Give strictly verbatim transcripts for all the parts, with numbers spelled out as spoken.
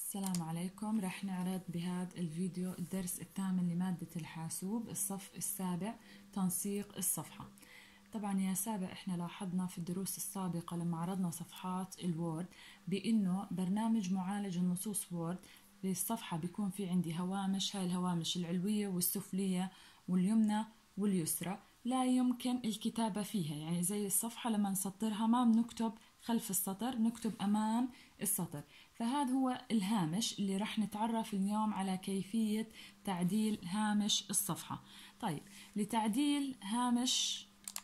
السلام عليكم. رح نعرض بهذا الفيديو الدرس الثامن لمادة الحاسوب الصف السابع تنسيق الصفحة. طبعا يا سابع احنا لاحظنا في الدروس السابقة لما عرضنا صفحات الوورد بانه برنامج معالج النصوص وورد بالصفحة بيكون في عندي هوامش، هاي الهوامش العلوية والسفلية واليمنى واليسرى لا يمكن الكتابة فيها، يعني زي الصفحة لما نسطرها ما بنكتب خلف السطر، نكتب أمام السطر. فهذا هو الهامش اللي رح نتعرف اليوم على كيفية تعديل هامش الصفحة. طيب، لتعديل هامش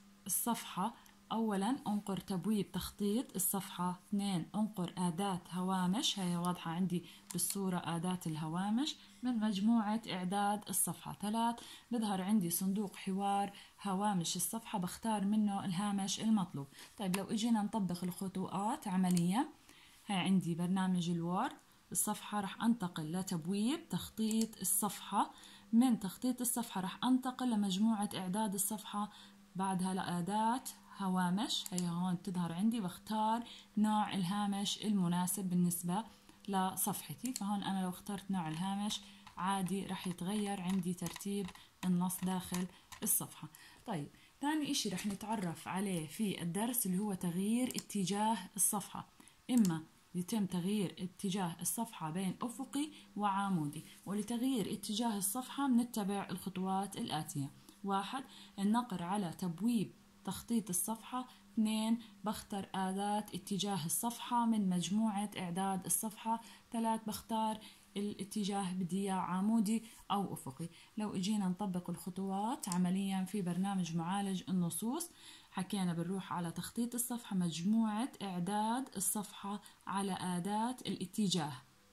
الصفحة أولا انقر تبويب تخطيط الصفحة، اثنين انقر أداة هوامش، هي واضحة عندي بالصورة أداة الهوامش من مجموعة إعداد الصفحة، ثلاث بظهر عندي صندوق حوار هوامش الصفحة بختار منه الهامش المطلوب. طيب لو اجينا نطبق الخطوات عمليا، هاي عندي برنامج الوورد الصفحة رح انتقل لتبويب تخطيط الصفحة، من تخطيط الصفحة رح انتقل لمجموعة إعداد الصفحة، بعدها لأداة هوامش، هي هون تظهر عندي، بختار نوع الهامش المناسب بالنسبة لصفحتي. فهون أنا لو اخترت نوع الهامش عادي رح يتغير عندي ترتيب النص داخل الصفحة. طيب، ثاني إشي رح نتعرف عليه في الدرس اللي هو تغيير اتجاه الصفحة. إما يتم تغيير اتجاه الصفحة بين أفقي وعمودي، ولتغيير اتجاه الصفحة بنتبع الخطوات الآتية: واحد النقر على تبويب تخطيط الصفحة، اثنين بختار أداة اتجاه الصفحة من مجموعة إعداد الصفحة، ثلاث بختار الاتجاه بدي إياه عمودي أو أفقي. لو اجينا نطبق الخطوات عمليا في برنامج معالج النصوص، حكينا بنروح على تخطيط الصفحة، مجموعة إعداد الصفحة، على أداة الاتجاه،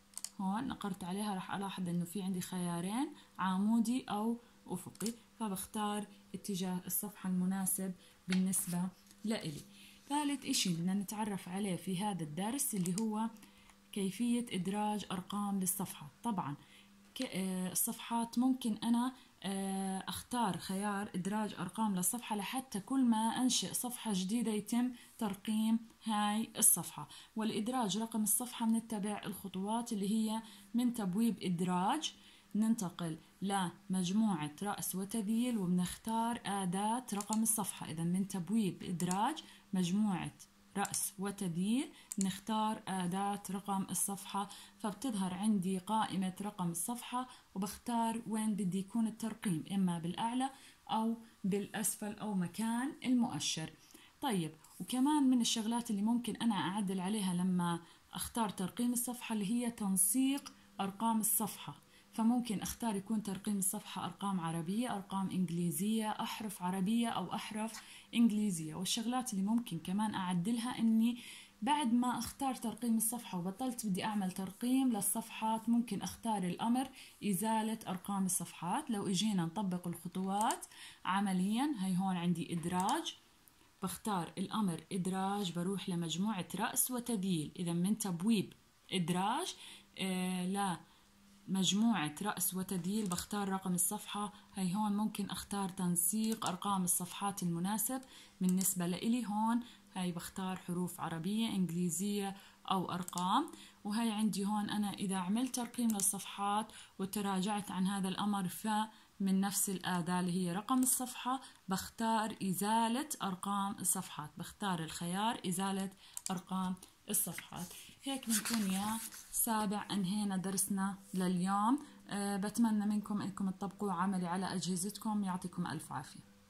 هون نقرت عليها رح ألاحظ إنه في عندي خيارين عمودي أو أفقي، فبختار اتجاه الصفحة المناسب بالنسبة لإلي. ثالث إشي بدنا نتعرف عليه في هذا الدرس اللي هو كيفية إدراج أرقام للصفحة. طبعا الصفحات ممكن أنا أختار خيار إدراج أرقام للصفحة لحتى كل ما أنشئ صفحة جديدة يتم ترقيم هاي الصفحة. والإدراج رقم الصفحة بنتبع الخطوات اللي هي من تبويب إدراج ننتقل لمجموعة رأس وتذييل وبنختار أداة رقم الصفحة. إذا من تبويب إدراج مجموعة رأس وتذييل نختار أداة رقم الصفحة، فبتظهر عندي قائمة رقم الصفحة وبختار وين بدي يكون الترقيم، إما بالأعلى أو بالأسفل أو مكان المؤشر. طيب، وكمان من الشغلات اللي ممكن أنا أعدل عليها لما أختار ترقيم الصفحة اللي هي تنسيق أرقام الصفحة، فممكن أختار يكون ترقيم الصفحة أرقام عربية، أرقام إنجليزية، أحرف عربية أو أحرف إنجليزية. والشغلات اللي ممكن كمان أعدلها إني بعد ما أختار ترقيم الصفحة وبطلت بدي أعمل ترقيم للصفحات، ممكن أختار الأمر إزالة أرقام الصفحات. لو إجينا نطبق الخطوات عمليا، هي هون عندي إدراج، بختار الأمر إدراج، بروح لمجموعة رأس وتذييل. إذا من تبويب إدراج آه لا مجموعة رأس وتذييل بختار رقم الصفحة، هي هون ممكن أختار تنسيق أرقام الصفحات المناسب بالنسبة لإلي، هون هاي بختار حروف عربية إنجليزية أو أرقام. وهي عندي هون أنا إذا عملت ترقيم للصفحات وتراجعت عن هذا الأمر فمن نفس الأداة اللي هي رقم الصفحة بختار إزالة أرقام الصفحات، بختار الخيار إزالة أرقام الصفحات. هيك بنكون يا سابع أنهينا درسنا لليوم. أه بتمنى منكم أنكم تطبقوا عملي على أجهزتكم. يعطيكم ألف عافية.